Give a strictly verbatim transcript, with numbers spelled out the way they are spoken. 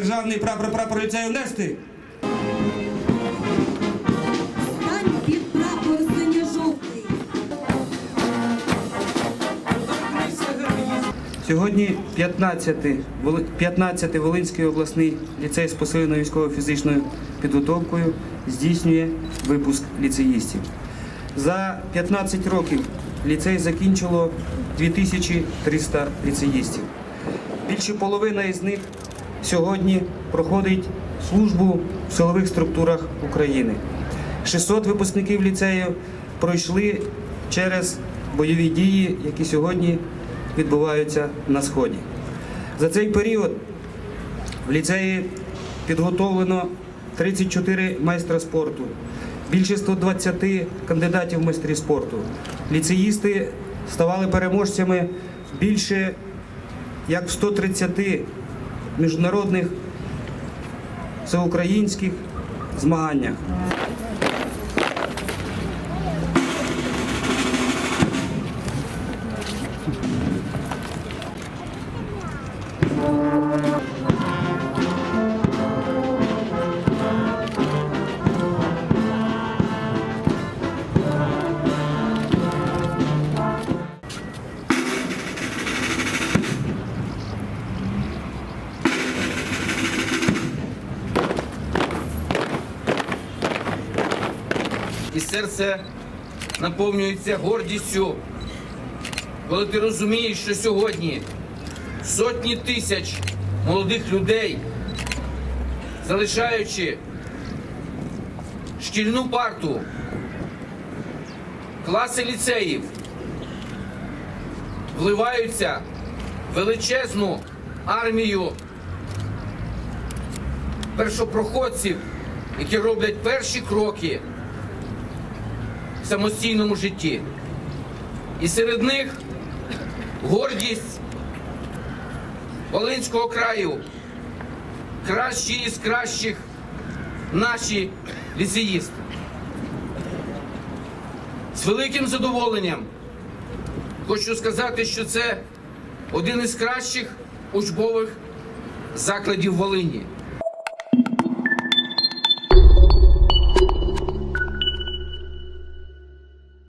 державний прапор, прапор ліцею внести. Стань під прапор синьо-жовтий. Сьогодні п'ятнадцятий Волинський обласний ліцей з посиленою військово-фізичною підготовкою здійснює випуск ліцеїстів. За п'ятнадцять років ліцей закінчило дві тисячі триста ліцеїстів. Більше половина із них сьогодні проходить службу в силових структурах України. шістсот випускників ліцею пройшли через бойові дії, які сьогодні відбуваються на Сході. За цей період в ліцеї підготовлено тридцять чотири майстра спорту, більше ста двадцяти кандидатів в майстрі спорту. Ліцеїсти ставали переможцями більше як в ста тридцяти міжнародних всеукраїнських змаганнях. І серце наповнюється гордістю, коли ти розумієш, що сьогодні сотні тисяч молодих людей, залишаючи шкільну парту, класи ліцеїв, вливаються в величезну армію першопроходців, які роблять перші кроки в самостійному житті. І серед них гордість Волинського краю, кращі із кращих наші ліцеїсти. З великим задоволенням хочу сказати, що це один із кращих учбових закладів Волині.